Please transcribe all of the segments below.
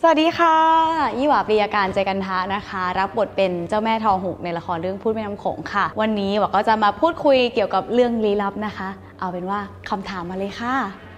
สวัสดีค่ะยี่หว่าปรียาการใจกันทะนะคะรับบทเป็นเจ้าแม่ทองหุกในละครเรื่องพูดแม่น้ำโขงค่ะวันนี้หว่าก็จะมาพูดคุยเกี่ยวกับเรื่องลี้ลับนะคะเอาเป็นว่าคำถามมาเลยค่ะ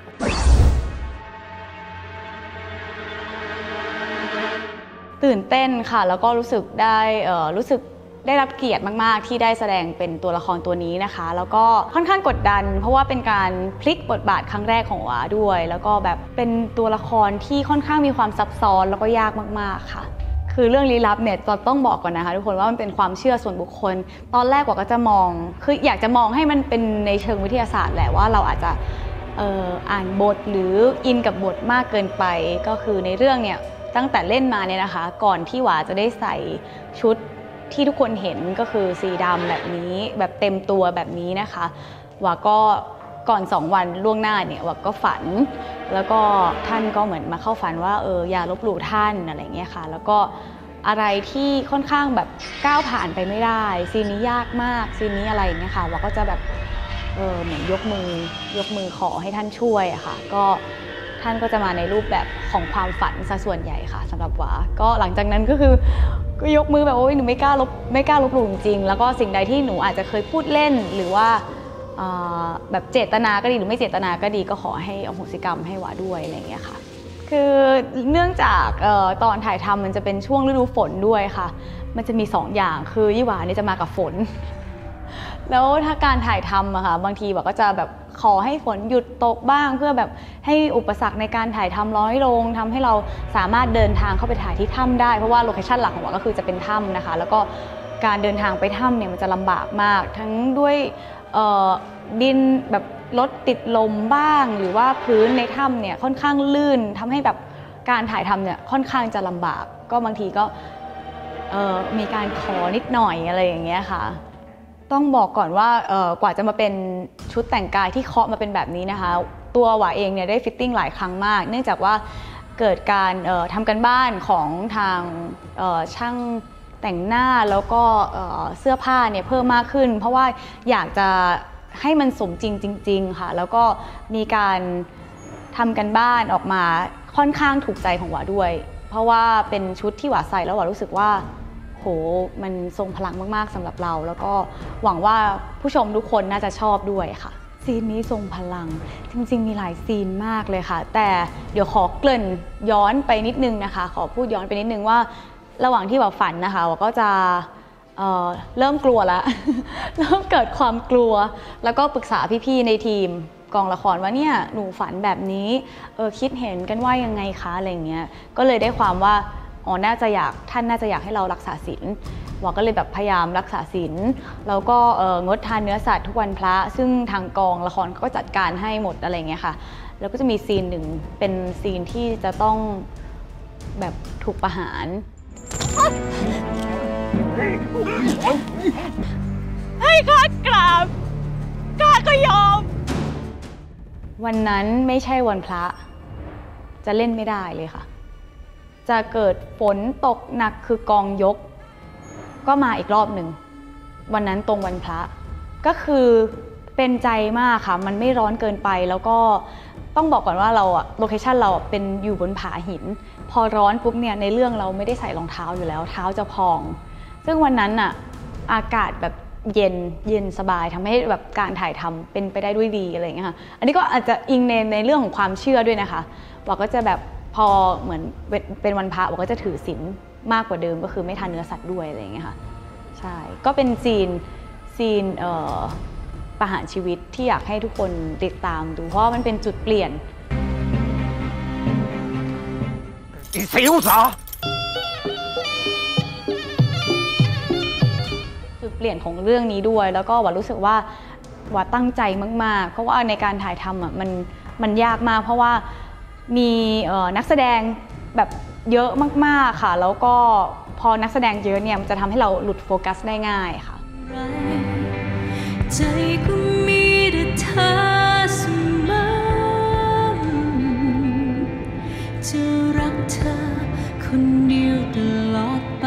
ตื่นเต้นค่ะแล้วก็รู้สึกได้รับเกียรติมากๆที่ได้แสดงเป็นตัวละครตัวนี้นะคะแล้วก็ค่อนข้างกดดันเพราะว่าเป็นการพลิกบทบาทครั้งแรกของหวาด้วยแล้วก็แบบเป็นตัวละครที่ค่อนข้างมีความซับซ้อนแล้วก็ยากมากๆค่ะคือเรื่องลี้ลับเนี่ยต้องบอกก่อนนะคะทุกคนว่ามันเป็นความเชื่อส่วนบุคคลตอนแรกหวาก็จะมองคืออยากจะมองให้มันเป็นในเชิงวิทยาศาสตร์แหละว่าเราอาจจะอ่านบทหรืออินกับบทมากเกินไปก็คือในเรื่องเนี่ยตั้งแต่เล่นมาเนี่ยนะคะก่อนที่หวาจะได้ใส่ชุดที่ทุกคนเห็นก็คือสีดำแบบนี้แบบเต็มตัวแบบนี้นะคะหวาก็ก่อน2 วันล่วงหน้าเนี่ยหวาก็ฝันแล้วก็ท่านก็เหมือนมาเข้าฝันว่าอย่าลบหลู่ท่านอะไรเงี้ยค่ะแล้วก็อะไรที่ค่อนข้างแบบก้าวผ่านไปไม่ได้ซีนนี้ยากมากซีนนี้อะไรอย่างเงี้ยค่ะหวาก็จะแบบเหมือนยกมือขอให้ท่านช่วยอะค่ะก็ท่านก็จะมาในรูปแบบของความฝันซะส่วนใหญ่ค่ะสำหรับหวาก็หลังจากนั้นก็ยกมือแบบโอ้ยหนูไม่กล้าลบหลู่จริงแล้วก็สิ่งใดที่หนูอาจจะเคยพูดเล่นหรือว่าแบบเจตนาก็ดีหรือไม่เจตนาก็ดีก็ขอให้อโหสิกรรมให้หวาด้วยอะไรอย่างเงี้ยค่ะคือเนื่องจากตอนถ่ายทำมันจะเป็นช่วงฤดูฝนด้วยค่ะมันจะมี2 อย่างคือยี่หวาเนี่ยจะมากับฝนแล้วถ้าการถ่ายทำอะค่ะบางทีแบบก็จะแบบขอให้ฝนหยุดตกบ้างเพื่อแบบให้อุปสรรคในการถ่ายทำน้อยลงทำให้เราสามารถเดินทางเข้าไปถ่ายที่ถ้ำได้เพราะว่าโลเคชั่นหลักของเราก็คือจะเป็นถ้ำนะคะแล้วก็การเดินทางไปถ้ำเนี่ยมันจะลำบากมากทั้งด้วยดินแบบรถติดลมบ้างหรือว่าพื้นในถ้ำเนี่ยค่อนข้างลื่นทำให้แบบการถ่ายทำเนี่ยค่อนข้างจะลำบากก็บางทีก็มีการขอนิดหน่อยอะไรอย่างเงี้ยค่ะต้องบอกก่อนว่ากว่าจะมาเป็นชุดแต่งกายที่เคาะมาเป็นแบบนี้นะคะตัวหวาเองเนี่ยได้ฟิตติ้งหลายครั้งมากเนื่องจากว่าเกิดการทำกันบ้านของทางช่างแต่งหน้าแล้วก็เสื้อผ้าเนี่ยเพิ่มมากขึ้นเพราะว่าอยากจะให้มันสมจริงค่ะแล้วก็มีการทำกันบ้านออกมาค่อนข้างถูกใจของหวาด้วยเพราะว่าเป็นชุดที่หวาใส่แล้วหวารู้สึกว่าโหมันทรงพลังมากๆสำหรับเราแล้วก็หวังว่าผู้ชมทุกคนน่าจะชอบด้วยค่ะซีนนี้ทรงพลังจริงๆมีหลายซีนมากเลยค่ะแต่เดี๋ยวขอเกริ่นย้อนไปนิดนึงนะคะขอพูดย้อนไปนิดนึงว่าระหว่างที่ฝันนะคะก็จะเริ่มกลัวแล้ว เริ่มเกิดความกลัวแล้วก็ปรึกษาพี่ๆในทีมกองละครว่าเนี่ยหนูฝันแบบนี้คิดเห็นกันว่ายังไงคะอะไรเงี้ยก็เลยได้ความว่าท่านน่าจะอยากให้เรารักษาศีลหวาก็เลยแบบพยายามรักษาศีลแล้วก็งดทานเนื้อสัตว์ทุกวันพระซึ่งทางกองละครก็จัดการให้หมดอะไรเงี้ยค่ะแล้วก็จะมีซีนหนึ่งเป็นซีนที่จะต้องแบบถูกประหารให้ข้ากราบข้าก็ยอมวันนั้นไม่ใช่วันพระจะเล่นไม่ได้เลยค่ะจะเกิดฝนตกหนักคือกองยกก็มาอีกรอบหนึ่งวันนั้นตรงวันพระก็คือเป็นใจมากค่ะมันไม่ร้อนเกินไปแล้วก็ต้องบอกก่อนว่าเราอะโลเคชั่นเราเป็นอยู่บนผาหินพอร้อนปุ๊บเนี่ยในเรื่องเราไม่ได้ใส่รองเท้าอยู่แล้วเท้าจะพองซึ่งวันนั้นอะอากาศแบบเย็นสบายทำให้แบบการถ่ายทำเป็นไปได้ด้วยดีอะไรอย่างเงี้ยค่ะอันนี้ก็อาจจะอิงในเรื่องของความเชื่อด้วยนะคะบอกก็จะแบบพอเหมือนเป็นวันพระบอกก็จะถือศีลมากกว่าเดิมก็คือไม่ทานเนื้อสัตว์ด้วยอะไรอย่างเงี้ยค่ะใช่ก็เป็นซีนประหารชีวิตที่อยากให้ทุกคนติดตามดูเพราะมันเป็นจุดเปลี่ยนอีเสียวสาจุดเปลี่ยนของเรื่องนี้ด้วยแล้วก็หวารู้สึกว่าหวาตั้งใจมากๆเพราะว่าในการถ่ายทำอ่ะมันยากมากเพราะว่ามีนักแสดงแบบเยอะมากๆค่ะแล้วก็พอนักแสดงเยอะเนี่ยมันจะทำให้เราหลุดโฟกัสได้ง่ายค่ะใจก็มีแต่เธอเสมอจะรักเธอคนเดียวตลอดไป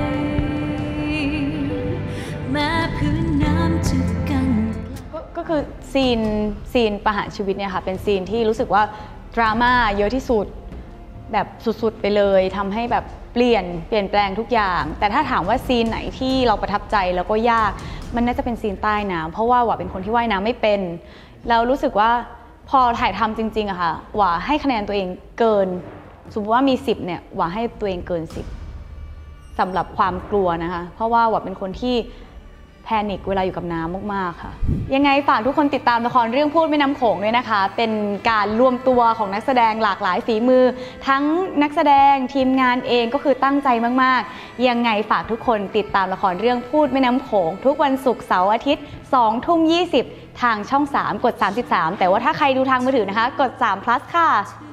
แม้พื้นน้ำจะกันก็คือซีนประหารชีวิตเนี่ยค่ะเป็นซีนที่รู้สึกว่าดราม่าเยอะที่สุดแบบสุดๆไปเลยทำให้แบบเปลี่ยนแปลงทุกอย่างแต่ถ้าถามว่าซีนไหนที่เราประทับใจแล้วก็ยากมันน่าจะเป็นซีนใต้น้ำเพราะว่าหว่าเป็นคนที่ว่ายน้ำไม่เป็นแล้วรู้สึกว่าพอถ่ายทำจริงๆอะค่ะหว่าให้คะแนนตัวเองเกินสมมติว่ามี10เนี่ยหว่าให้ตัวเองเกิน10สำหรับความกลัวนะคะเพราะว่าหว่าเป็นคนที่แพนิคเวลาอยู่กับน้ำมากๆค่ะยังไงฝากทุกคนติดตามละครเรื่องพูดแม่น้ำโขงด้วยนะคะเป็นการรวมตัวของนักแสดงหลากหลายฝีมือทั้งนักแสดงทีมงานเองก็คือตั้งใจมากๆยังไงฝากทุกคนติดตามละครเรื่องพูดแม่น้ำโขงทุกวันศุกร์เสาร์อาทิตย์ 20:20 ทางช่อง 3 กด 33แต่ว่าถ้าใครดูทางมือถือนะคะกด3 plus ค่ะ